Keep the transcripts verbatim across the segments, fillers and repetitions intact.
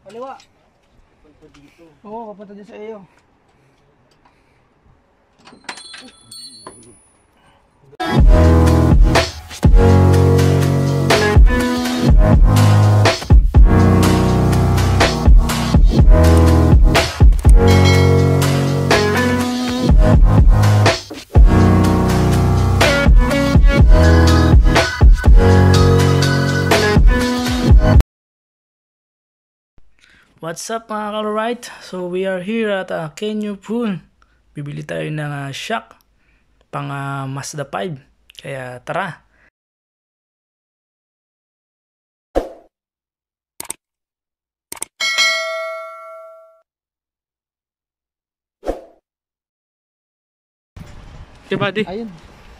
Kaliwa. Papunta dito. Oo, papunta dyan sa iyo. What's up mga ka-alright? So we are here at uh, Kenyo Pool. Bibili tayo ng uh, shock pang uh, Mazda five. Kaya tara! Okay buddy? Ayun.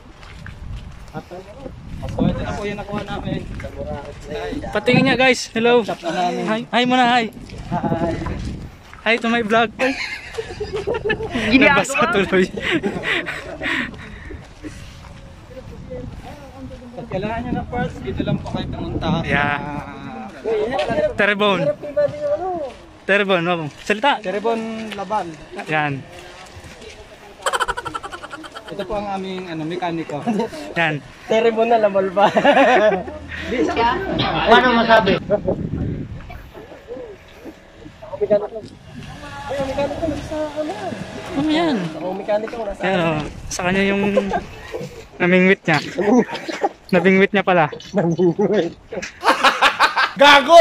So ito na po yung nakuha namin. Patingin niya guys. Hello. Hi. Hi muna. Hi. Hi. Hi to my vlog. Nabasa tuloy. Kailangan nyo ng parts, dito lang po kayo pumunta. Yeah. Terebon. Terebon, no? Salita. Terebon Laban. Yan. Ito po ang aming ano, mekaniko. Yan. Terebon na lamal ba? Paano masabi? Ako mekaniko. Ay, ang mekaniko nasa ano? Ano yan? Ako mekaniko nasa Yan o. Sa kanya yung namingwit niya. Nabingwit niya pala. Namingwit. Gago!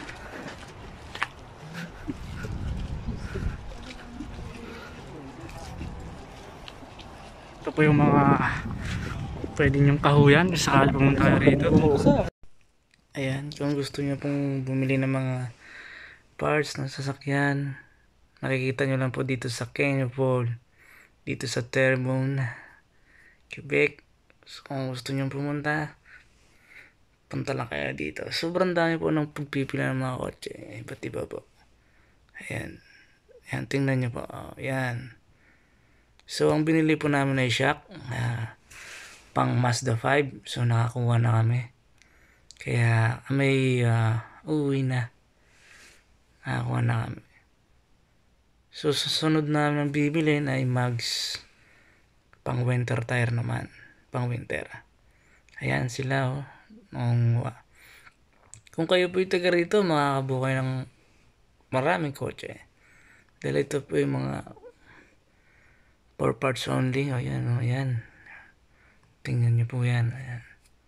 Ito po yung mga pwede nyong kahuyan kung sakali pumunta kayo rito. Ayan, kung gusto nyo pong bumili ng mga parts ng sasakyan, makikita nyo lang po dito sa Kenyo Pool, dito sa Terrebonne, Quebec. So, kung gusto nyo pumunta, punta lang kayo dito. Sobrang dami po ng pagpipila ng mga kotse, iba't iba po. Ayan, ayan, tingnan nyo po. Oh, ayan. So, ang binili po namin ay shock uh, pang Mazda five. So, nakakuha na kami. Kaya, may uh, uwi na. Nakakuha na kami. So, susunod namin ang bibilin ay mags pang winter tire naman. Pang winter. Ayan sila, oh. Nung, uh, kung kayo po yung taga rito, makakabuhay ng maraming kotse. Dahil ito po yung mga four parts only. O yan, o yan. Tingnan nyo po yan. Ayan.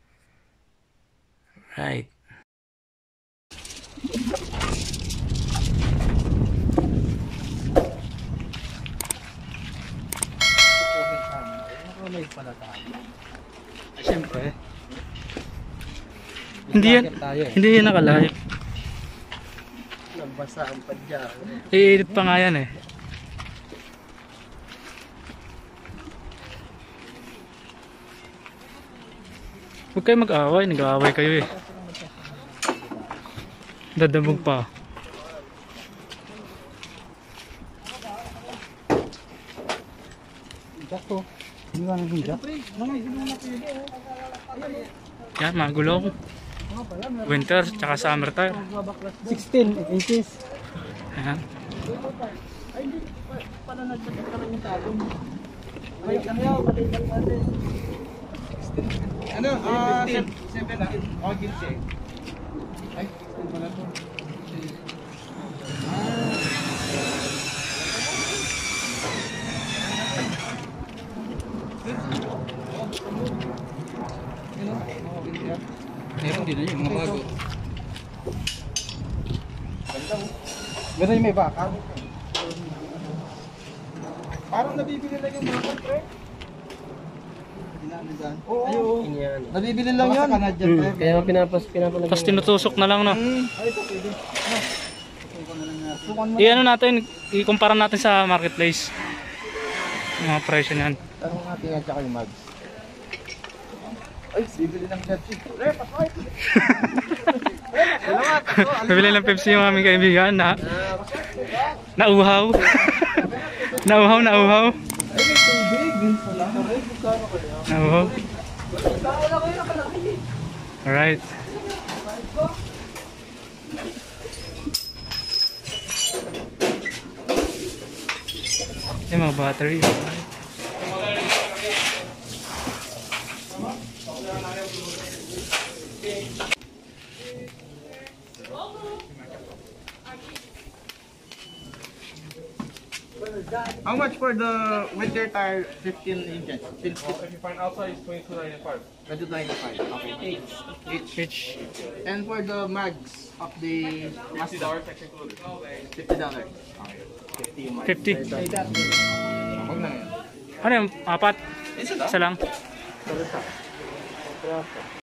Right. Siyempre. Hindi yan, hindi yan nakalive. Nabasa ang padya. I-edit pa nga yan eh. Huwag kayo mag-away, nag-aaway kayo eh. Dadabog pa. Jack to. Hindi nga nang jack. Yan, mga gulong. Winter, tsaka summer tire. sixteen inches. Ayan. Ano? Ah, seven na. O, gilse. Ay, sixteen pala to. Meron din na yung mga bago. Ganda yung may bakal. Parang nabibili lang yung mga pre. Oo. Nabibili lang yan. Hmm. Kaya pinapas pinapalagay. Tapos tinutusok na lang, no? Ay, ito pwede. I-ano natin, i-compare natin sa marketplace. Yung mga presyo niyan. Tanong natin nga tsaka yung mags. Ay, bibili ng Pepsi. Eh, pasay! Bibili ng Pepsi yung aming kaibigan na nauhaw. Nauhaw, nauhaw. Ay, may tubig. Wala ka rin. Bukano kaya? Nauhaw. Alright. Yung mga battery. How much for the winter tire fifteen inches? If you find outside, it's twenty-two ninety-five. twenty-two ninety-five. Okay. Each. Each. Which, And for the mags of the Fifty Mazda, dollars tax included. fifty dollars. Okay. fifty yung mags. fifty. Huwag na yun. Ano yung apat? Isa lang? Isa lang?